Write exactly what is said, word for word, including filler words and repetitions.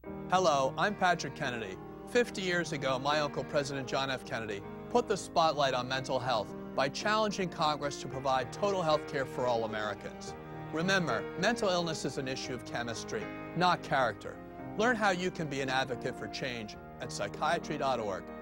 Hello, I'm Patrick Kennedy. fifty years ago, my uncle, President John F. Kennedy, put the spotlight on mental health by challenging Congress to provide total health care for all Americans. Remember, mental illness is an issue of chemistry, not character. Learn how you can be an advocate for change at psychiatry dot org.